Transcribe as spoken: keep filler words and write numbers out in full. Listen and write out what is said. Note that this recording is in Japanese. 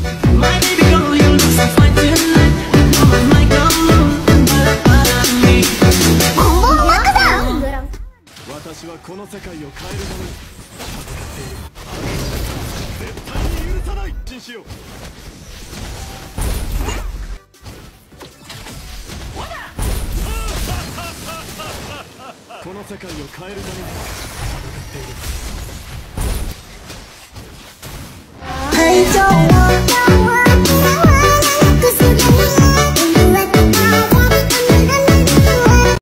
My baby girl, you look so fine tonight. Oh my God, para para mí. 私はこの世界を変えるために絶対に許さない。信しよう。この世界を変えるために